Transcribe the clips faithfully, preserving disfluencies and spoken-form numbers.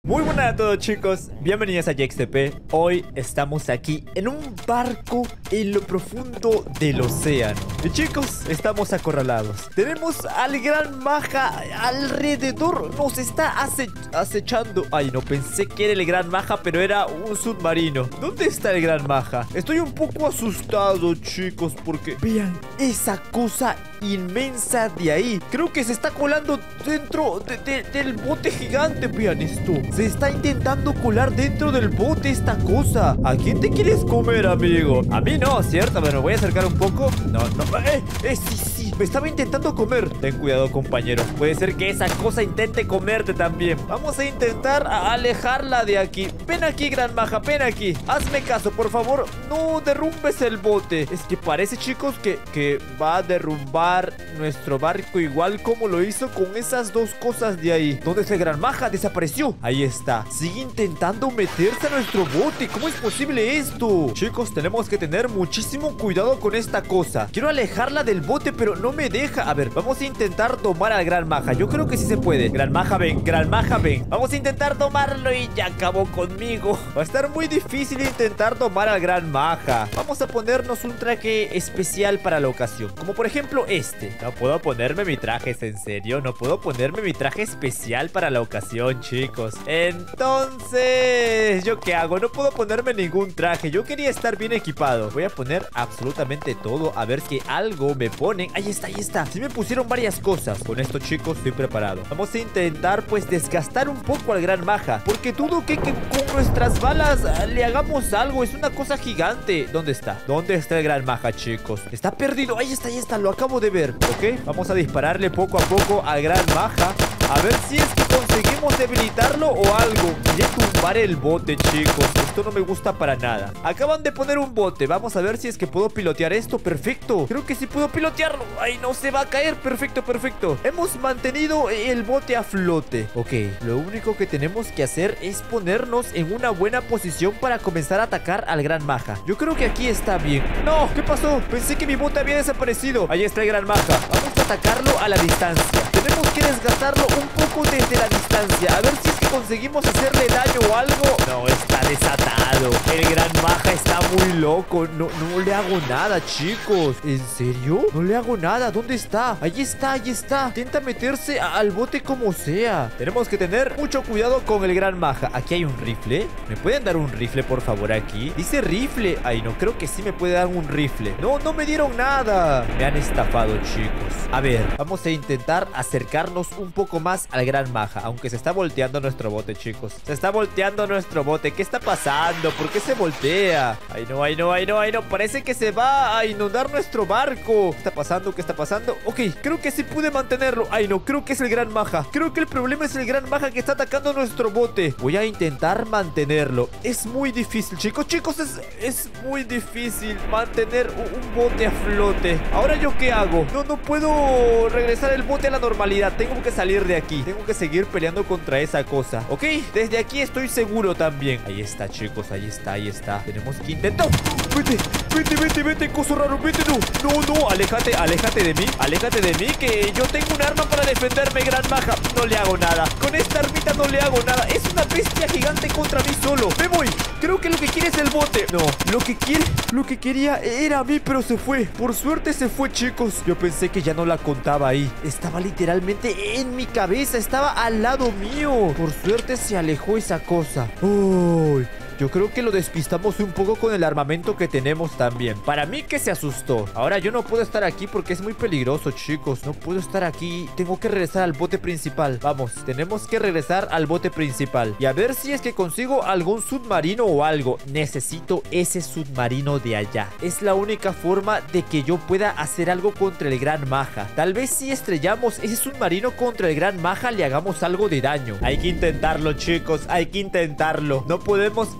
Muy buenas a todos, chicos, bienvenidos a JaxTP. Hoy estamos aquí en un barco en lo profundo del océano. Y chicos, estamos acorralados. Tenemos al Gran Maja alrededor. Nos está ace acechando. Ay, no, pensé que era el Gran Maja, pero era un submarino. ¿Dónde está el Gran Maja? Estoy un poco asustado, chicos, porque vean esa cosa inmensa de ahí. Creo que se está colando dentro de, de, del bote gigante. Vean esto. Se está intentando colar dentro del bote esta cosa. ¿A quién te quieres comer, amigo? A mí no, ¿cierto? Me voy a acercar un poco. No, no. Eh, eh, sí, sí. Me estaba intentando comer. Ten cuidado, compañero. Puede ser que esa cosa intente comerte también. Vamos a intentar a alejarla de aquí. Ven aquí, Gran Maja. Ven aquí. Hazme caso, por favor. No derrumbes el bote. Es que parece, chicos, que, que va a derrumbar nuestro barco igual como lo hizo con esas dos cosas de ahí. ¿Dónde está el Gran Maja? Desapareció. Ahí está. Sigue intentando meterse a nuestro bote. ¿Cómo es posible esto? Chicos, tenemos que tener muchísimo cuidado con esta cosa. Quiero alejarla del bote, pero no me deja. A ver, vamos a intentar domar al Gran Maja. Yo creo que sí se puede. Gran Maja, ven. Gran Maja, ven. Vamos a intentar domarlo y ya acabó conmigo. Va a estar muy difícil intentar domar al Gran Maja. Vamos a ponernos un traje especial para la ocasión, como por ejemplo este. No puedo ponerme mi traje, ¿es en serio? No puedo ponerme mi traje especial para la ocasión, chicos. Entonces, ¿yo qué hago? No puedo ponerme ningún traje. Yo quería estar bien equipado. Voy a poner absolutamente todo, a ver si algo me ponen. Ahí está, ahí está. Sí me pusieron varias cosas. Con esto, chicos, estoy preparado. Vamos a intentar, pues, desgastar un poco al Gran Maja, porque dudo que, que con nuestras balas le hagamos algo. Es una cosa gigante. ¿Dónde está? ¿Dónde está el Gran Maja, chicos? Está perdido. Ahí está, ahí está. Lo acabo de ver. Ok, vamos a dispararle poco a poco al Gran Maja, a ver si es que conseguimos debilitarlo o algo. Quería tumbar el bote, chicos. Esto no me gusta para nada. Acaban de poner un bote. Vamos a ver si es que puedo pilotear esto. Perfecto. Creo que sí puedo pilotearlo. Ay, no se va a caer. Perfecto, perfecto. Hemos mantenido el bote a flote. Ok, lo único que tenemos que hacer es ponernos en una buena posición para comenzar a atacar al Gran Maja. Yo creo que aquí está bien. No, ¿qué pasó? Pensé que mi bote había desaparecido. Ahí está el Gran Maja. Vamos a atacarlo a la distancia. Tenemos que desgastarlo un poco desde la distancia. A ver si es que conseguimos hacerle daño o algo. No, está desatado. El Gran Maja está muy loco. No, no le hago nada, chicos. ¿En serio? No le hago nada. ¿Dónde está? Ahí está, ahí está. Intenta meterse a, al bote como sea. Tenemos que tener mucho cuidado con el Gran Maja. Aquí hay un rifle. ¿Me pueden dar un rifle, por favor, aquí? Dice rifle. Ay, no, creo que sí me puede dar un rifle. No, no me dieron nada. Me han estafado, chicos. A ver, vamos a intentar acercarnos un poco más al Gran Maja, aunque se está volteando nuestro bote, chicos. Se está volteando nuestro bote. ¿Qué está pasando? ¿Por qué se voltea? Ay, no, ay, no, ay, no, ay, no. Parece que se va a inundar nuestro barco. ¿Qué está pasando? ¿Qué está pasando? Ok, creo que sí pude mantenerlo. Ay, no, creo que es el Gran Maja. Creo que el problema es el Gran Maja que está atacando nuestro bote. Voy a intentar mantenerlo. Es muy difícil, chicos. Chicos, es, es muy difícil mantener un, un bote a flote. ¿Ahora yo qué hago? No, no puedo regresar el bote a la normalidad. Tengo que salir de aquí. Tengo que seguir peleando contra esa cosa. Ok, desde aquí estoy seguro también. Ahí está, chicos, ahí está, ahí está. Tenemos que intentar. Vete, vete, vete, vete, coso raro, vete, no. No, no, aléjate, aléjate de mí. Aléjate de mí, que yo tengo un arma para defenderme, Gran Maja. No le hago nada. Con esta armita no le hago nada. Es una bestia gigante contra mí solo. Me voy. Creo que lo que quiere es el bote. No, lo que quiere, lo que quería era a mí, pero se fue. Por suerte se fue, chicos. Yo pensé que ya no la contaba ahí. Estaba literalmente en mi cabeza. Estaba al lado mío. Por suerte se alejó esa cosa. Uy. Yo creo que lo despistamos un poco con el armamento que tenemos también. Para mí que se asustó. Ahora yo no puedo estar aquí porque es muy peligroso, chicos. No puedo estar aquí. Tengo que regresar al bote principal. Vamos, tenemos que regresar al bote principal. Y a ver si es que consigo algún submarino o algo. Necesito ese submarino de allá. Es la única forma de que yo pueda hacer algo contra el Gran Maja. Tal vez si estrellamos ese submarino contra el Gran Maja le hagamos algo de daño. Hay que intentarlo, chicos. Hay que intentarlo. No podemos quedar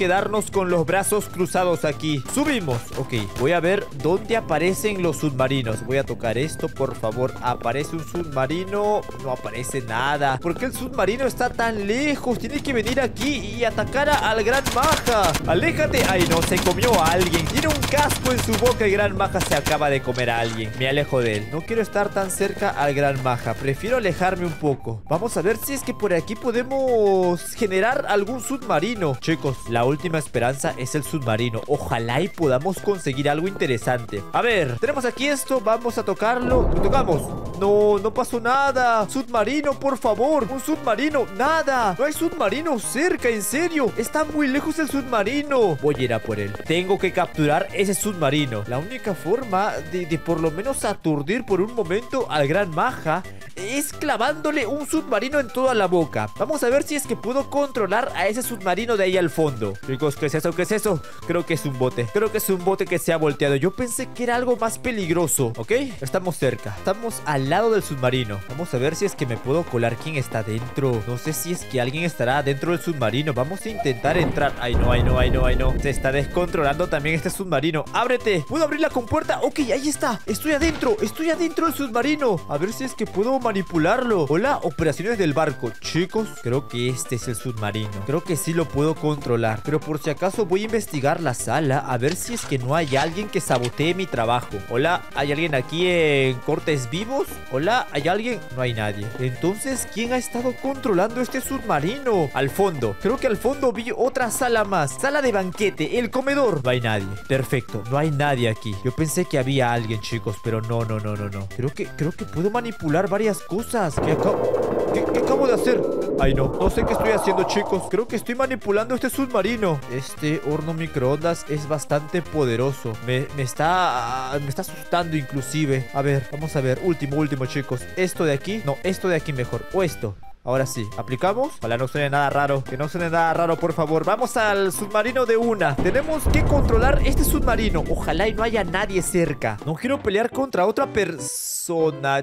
quedarnos con los brazos cruzados aquí. Subimos. Ok, voy a ver dónde aparecen los submarinos. Voy a tocar esto, por favor. ¿Aparece un submarino? No aparece nada. ¿Por qué el submarino está tan lejos? Tiene que venir aquí y atacar a, al Gran Maja. ¡Aléjate! ¡Ay, no! Se comió a alguien. Tiene un casco en su boca. El Gran Maja se acaba de comer a alguien. Me alejo de él. No quiero estar tan cerca al Gran Maja. Prefiero alejarme un poco. Vamos a ver si es que por aquí podemos generar algún submarino. Chicos, la última esperanza es el submarino. Ojalá y podamos conseguir algo interesante. A ver, tenemos aquí esto. Vamos a tocarlo. Lo tocamos. No, no pasó nada. Submarino, por favor. Un submarino. Nada. No hay submarino cerca, en serio. Está muy lejos el submarino. Voy a ir a por él. Tengo que capturar ese submarino. La única forma de, de por lo menos aturdir por un momento al Gran Maja es clavándole un submarino en toda la boca. Vamos a ver si es que puedo controlar a ese submarino de ahí al fondo. Chicos, ¿qué es eso? ¿Qué es eso? Creo que es un bote. Creo que es un bote que se ha volteado. Yo pensé que era algo más peligroso. ¿Ok? Estamos cerca. Estamos al lado del submarino. Vamos a ver si es que me puedo colar. ¿Quién está dentro? No sé si es que alguien estará dentro del submarino. Vamos a intentar entrar. Ay, no, ay, no, ay, no, ay, no. Se está descontrolando también este submarino. ¡Ábrete! ¿Puedo abrir la compuerta? Ok, ahí está. Estoy adentro. Estoy adentro del submarino. A ver si es que puedo manipularlo. Hola, operaciones del barco. Chicos, creo que este es el submarino. Creo que sí lo puedo controlar. Pero por si acaso voy a investigar la sala. A ver si es que no hay alguien que sabotee mi trabajo. Hola, ¿hay alguien aquí en cortes vivos? Hola, ¿hay alguien? No hay nadie. Entonces, ¿quién ha estado controlando este submarino? Al fondo. Creo que al fondo vi otra sala más. Sala de banquete, el comedor. No hay nadie. Perfecto, no hay nadie aquí. Yo pensé que había alguien, chicos, pero no, no, no, no, no. Creo que, creo que puedo manipular varias cosas. ¿Qué acabo, qué, qué acabo de hacer? Ay, no. No sé qué estoy haciendo, chicos. Creo que estoy manipulando este submarino. Este horno microondas es bastante poderoso. Me, me está... Me está asustando inclusive. A ver, vamos a ver. Último, último, chicos. Esto de aquí. No, esto de aquí mejor. O esto. Ahora sí, aplicamos. Ojalá no suene nada raro. Que no suene nada raro, por favor. Vamos al submarino de una. Tenemos que controlar este submarino. Ojalá y no haya nadie cerca. No quiero pelear contra otra persona,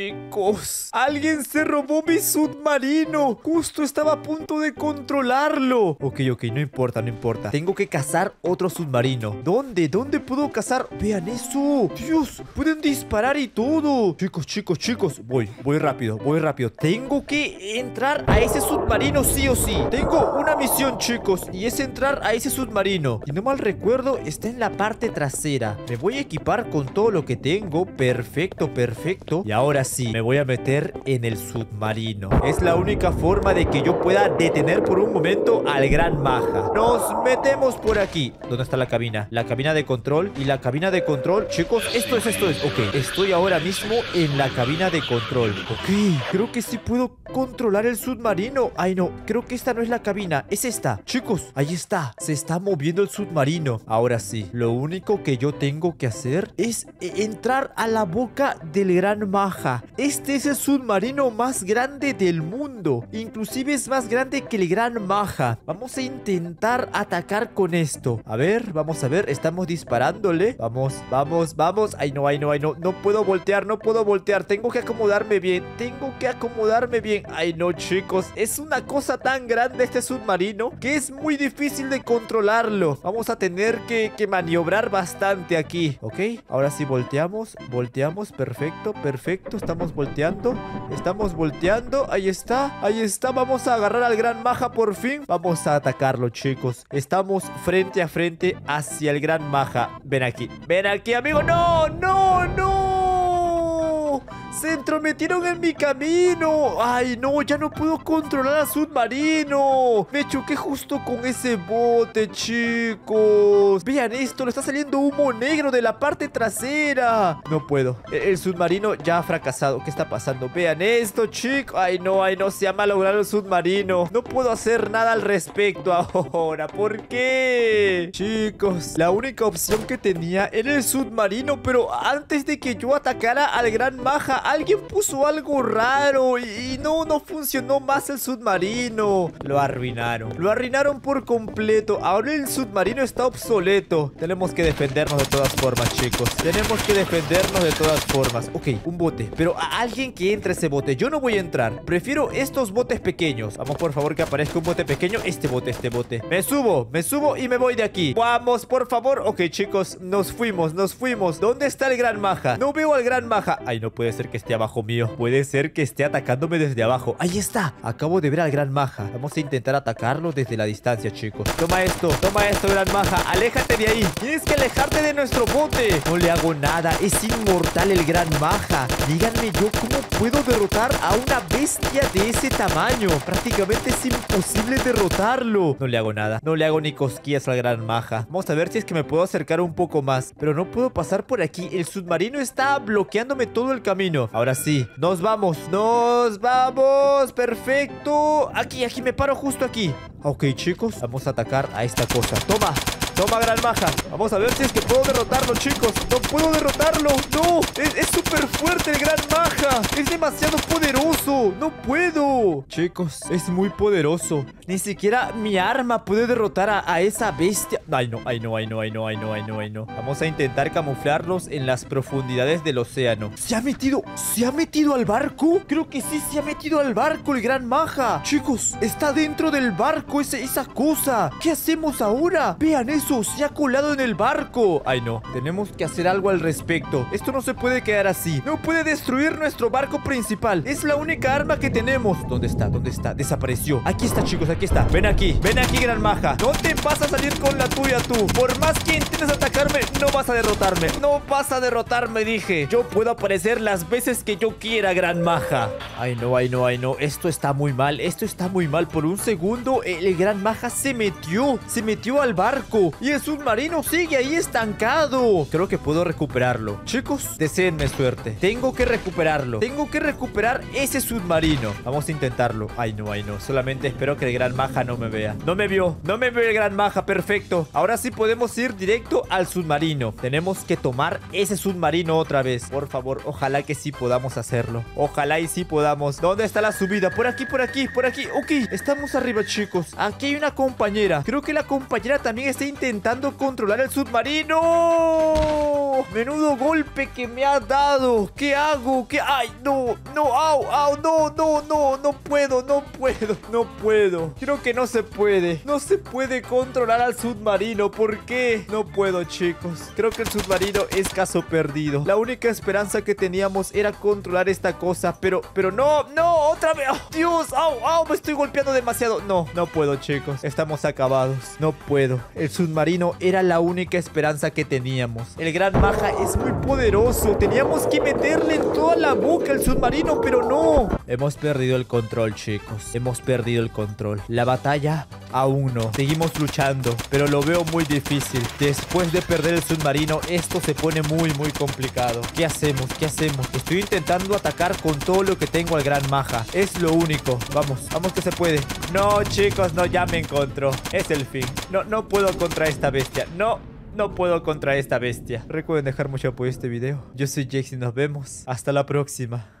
chicos. Alguien se robó mi submarino. Justo estaba a punto de controlarlo. Ok, ok, no importa, no importa. Tengo que cazar otro submarino. ¿Dónde? ¿Dónde puedo cazar? Vean eso. Dios, pueden disparar y todo. Chicos, chicos, chicos. Voy, voy rápido, voy rápido. Tengo que entrar a ese submarino sí o sí. Tengo una misión, chicos, y es entrar a ese submarino. Y no mal recuerdo, está en la parte trasera. Me voy a equipar con todo lo que tengo. Perfecto, perfecto. Y ahora sí, me voy a meter en el submarino. Es la única forma de que yo pueda detener por un momento al Gran Maja. Nos metemos por aquí. ¿Dónde está la cabina? La cabina de control. Y la cabina de control, chicos, esto es, esto es. Ok, estoy ahora mismo en la cabina de control. Ok, creo que sí puedo controlar el submarino. Ay, no, creo que esta no es la cabina. Es esta. Chicos, ahí está. Se está moviendo el submarino. Ahora sí, lo único que yo tengo que hacer es entrar a la boca del Gran Maja. Este es el submarino más grande del mundo. Inclusive es más grande que el Gran Maja. Vamos a intentar atacar con esto. A ver, vamos a ver. Estamos disparándole. Vamos, vamos, vamos. Ay, no, ay, no, ay, no. No puedo voltear, no puedo voltear. Tengo que acomodarme bien. Tengo que acomodarme bien. Ay, no, chicos, es una cosa tan grande este submarino que es muy difícil de controlarlo. Vamos a tener que, que maniobrar bastante aquí. Ok, ahora sí volteamos. Volteamos, perfecto, perfecto. Estamos volteando, estamos volteando. Ahí está, ahí está. Vamos a agarrar al Gran Maja por fin. Vamos a atacarlo, chicos. Estamos frente a frente hacia el Gran Maja. Ven aquí, ven aquí, amigo. No, no, no. Se entrometieron en mi camino. Ay, no, ya no puedo controlar al submarino. Me choqué justo con ese bote, chicos. Vean esto, le está saliendo humo negro de la parte trasera. No puedo, el, el submarino ya ha fracasado. ¿Qué está pasando? Vean esto, chicos. Ay, no, ay, no, se ha malogrado el submarino. No puedo hacer nada al respecto ahora. ¿Por qué? Chicos, la única opción que tenía era el submarino. Pero antes de que yo atacara al Gran Maja, alguien puso algo raro y, y no, no funcionó más el submarino. Lo arruinaron. Lo arruinaron por completo. Ahora el submarino está obsoleto. Tenemos que defendernos de todas formas, chicos. Tenemos que defendernos de todas formas. Ok, un bote. Pero a alguien que entre a ese bote. Yo no voy a entrar. Prefiero estos botes pequeños. Vamos, por favor, que aparezca un bote pequeño. Este bote, este bote. Me subo, me subo y me voy de aquí. Vamos, por favor. Ok, chicos, nos fuimos, nos fuimos. ¿Dónde está el gran maja? No veo al gran maja. Ay, no puede ser que esté abajo mío. Puede ser que esté atacándome desde abajo. Ahí está. Acabo de ver al gran maja. Vamos a intentar atacarlo desde la distancia, chicos. Toma esto, toma esto, gran maja. Aléjate de ahí. Tienes que alejarte de nuestro bote. No le hago nada. Es inmortal el gran maja. Díganme yo cómo puedo derrotar a una bestia de ese tamaño. Prácticamente es imposible derrotarlo. No le hago nada. No le hago ni cosquillas al gran maja. Vamos a ver si es que me puedo acercar un poco más. Pero no puedo pasar por aquí. El submarino está bloqueándome todo el camino. Ahora sí. Nos vamos. Nos vamos. Perfecto. Aquí, aquí. Me paro justo aquí. Ok, chicos. Vamos a atacar a esta cosa. Toma. Toma, gran maja. Vamos a ver si es que puedo derrotarlo, chicos. No puedo derrotarlo. No. Es súper fuerte el gran maja. Es demasiado poderoso. No puedo. Chicos, es muy poderoso. Ni siquiera mi arma puede derrotar a, a esa bestia. Ay, no, ay, no, ay, no, ay, no, ay, no, ay, no, ay, no. Vamos a intentar camuflarlos en las profundidades del océano. ¿Se ha metido? ¿Se ha metido al barco? Creo que sí se ha metido al barco el gran maja. Chicos, está dentro del barco ese, esa cosa. ¿Qué hacemos ahora? Vean eso. Se ha colado en el barco. Ay, no. Tenemos que hacer algo al respecto. Esto no se puede quedar así. No puede destruir nuestro barco principal. Es la única arma que tenemos. ¿Dónde está? ¿Dónde está? Desapareció. Aquí está, chicos. Aquí está. Ven aquí. Ven aquí, gran maja. No te vas a salir con la tuya tú. Por más que intentes atacarme, no vas a derrotarme. No vas a derrotarme, dije. Yo puedo aparecer las veces que yo quiera, gran maja. Ay, no, ay, no, ay, no. Esto está muy mal. Esto está muy mal. Por un segundo, el, el gran maja se metió. Se metió al barco. Y el submarino sigue ahí estancado. Creo que puedo recuperarlo. Chicos, deseenme suerte. Tengo que recuperarlo. Tengo que recuperar ese submarino. Vamos a intentarlo. Ay, no, ay, no. Solamente espero que el gran maja no me vea. No me vio. No me vio el gran maja. Perfecto. Ahora sí podemos ir directo al submarino. Tenemos que tomar ese submarino otra vez. Por favor, ojalá que sí podamos hacerlo. Ojalá y sí podamos. ¿Dónde está la subida? Por aquí, por aquí, por aquí. Ok, estamos arriba, chicos. Aquí hay una compañera. Creo que la compañera también está intentando intentando controlar el submarino. Menudo golpe que me ha dado. ¿Qué hago? ¿Qué? ¡Ay, no! ¡No! ¡Au! ¡Au! ¡No! ¡No! ¡No! ¡No puedo! ¡No puedo! ¡No puedo! Creo que no se puede. No se puede controlar al submarino. ¿Por qué? No puedo, chicos. Creo que el submarino es caso perdido. La única esperanza que teníamos era controlar esta cosa. Pero, pero no, no, otra vez. ¡Oh, Dios! ¡Au! ¡Au! Me estoy golpeando demasiado. No, no puedo, chicos. Estamos acabados. No puedo. El submarino era la única esperanza que teníamos. El gran maja es muy poderoso. Teníamos que meterle en toda la boca al submarino, pero no. Hemos perdido el control, chicos. Hemos perdido el control. La batalla aún no. Seguimos luchando, pero lo veo muy difícil. Después de perder el submarino, esto se pone muy, muy complicado. ¿Qué hacemos? ¿Qué hacemos? Estoy intentando atacar con todo lo que tengo al gran maja. Es lo único. Vamos, vamos que se puede. No, chicos, no, ya me encontró. Es el fin. No, no puedo contra esta bestia. No, no puedo contra esta bestia. Recuerden dejar mucho apoyo a este video. Yo soy Jax y nos vemos. Hasta la próxima.